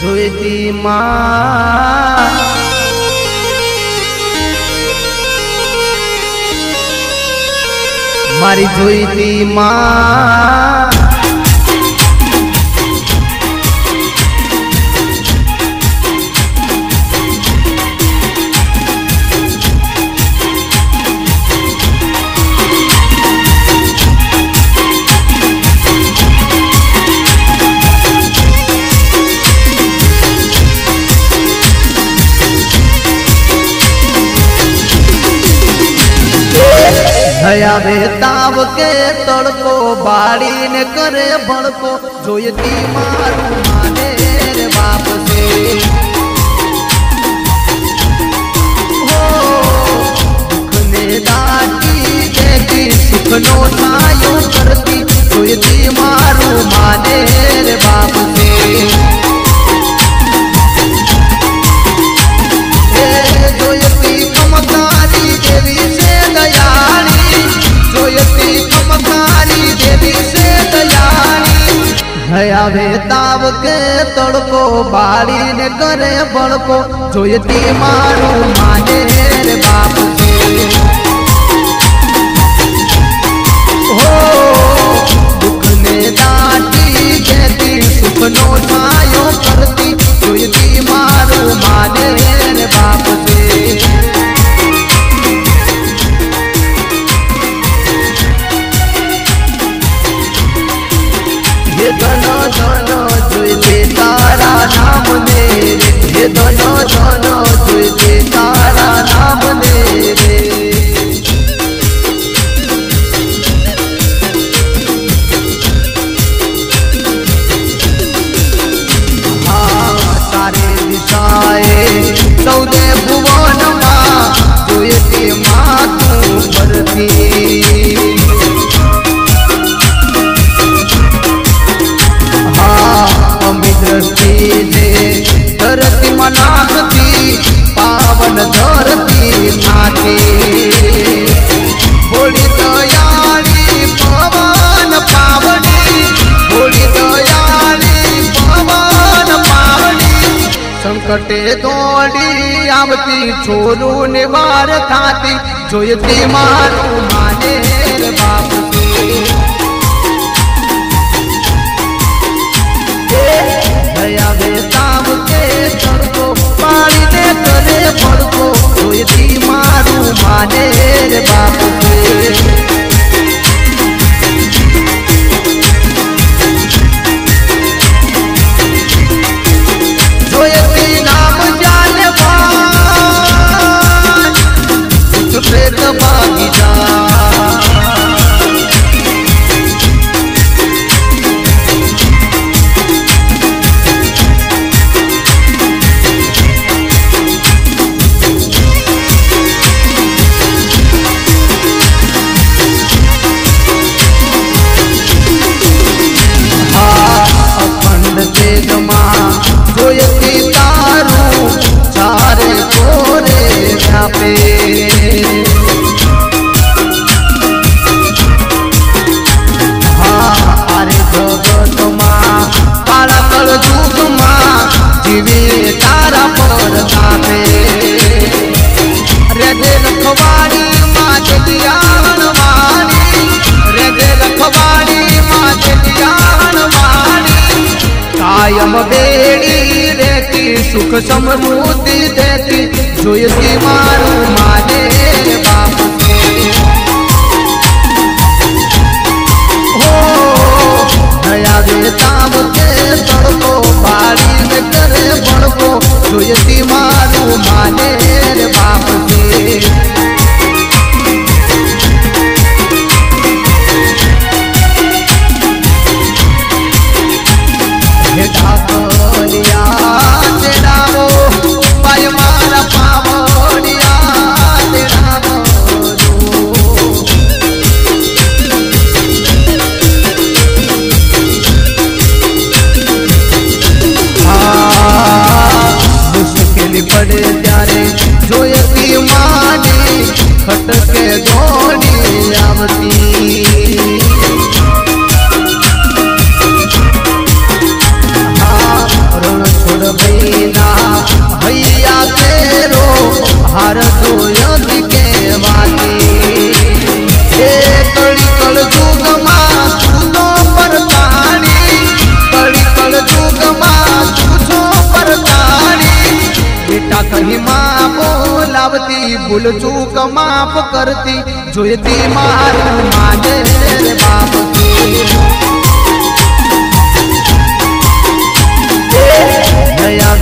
જોઈતી માં મારી જોઈતી માં भया बेताव के तड़को बाड़ी ने करे भड़को जोयती मारू माने रे बाप से हो दुख ने डाटी देती सुख नो छायो करती जोयती मारू माने रे बाप से जोयती कमकारी देवी से दयाली जोयती कमकारी देवी से दयाली भया बेताव के तड़को बाड़ी ने करे बड़को जोयती मारू माने रे बाप से हो दुख ने डाटी देती सुख नो छायो करती जोयती मारू माने रे बाप से दोनों दोनों जुए तारा नाम दे रे ये दोनों दोनों जुए तारा नाम दे रे हाँ सारे दिशाए चौदह भुवन माँ जुए माँ तू करती धरती मनाती पावन धरती माथे बोली दयाली पवन पावनी बोली दयाली पवन पावनी संकटे दौड़ी आवती छोरू ने वार खाती जोयती मारू माने रे बाप भया बेताव के तड़को पानी ने करे भड़को जोयती मारू माने रे बाप से जोयती नाम जाने भाई कुछ प्रेत बागी जा जोयती तारू चारे कोरे व्यापे हाँ अरे जगत माँ काला कल जुग माँ जीवे तारा पर तापे रे दे रखवाड़ी माँ जगियान वाणी रे दे रखवाड़ी माँ जगियान वाणी कायम बेड़ी रहती सुख समृद्धि देती जोयती मारू माने बाप से हो नया बेताव के तड़को बाड़ी में करे बड़को जोयती मारू माने रे बाप से भूल चूक माफ करती जोती मारू माने रे बाप की। नया